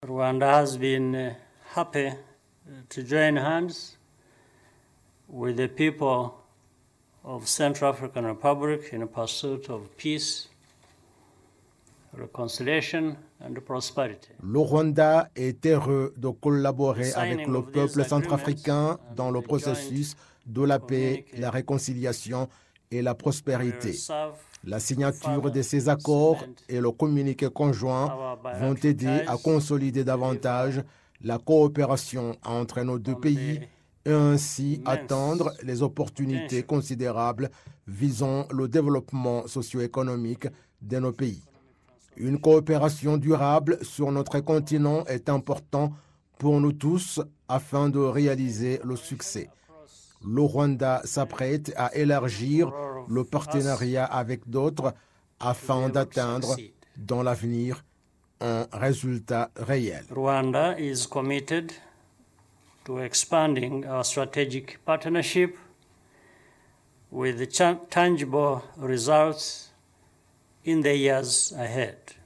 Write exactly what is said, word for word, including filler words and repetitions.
Rwanda has been uh, happy to join hands with the people of Central African Republic in pursuit of peace, reconciliation and prosperity. Le Rwanda est heureux de collaborer avec le peuple centrafricain dans le processus de la paix, la réconciliation et la prospérité. La signature de ces accords et le communiqué conjoint vont aider à consolider davantage la coopération entre nos deux pays et ainsi atteindre les opportunités considérables visant le développement socio-économique de nos pays. Une coopération durable sur notre continent est importante pour nous tous afin de réaliser le succès. Le Rwanda s'apprête à élargir le partenariat avec d'autres afin d'atteindre dans l'avenir un résultat réel. Rwanda is committed to expanding our strategic partnership with tangible results in the years ahead.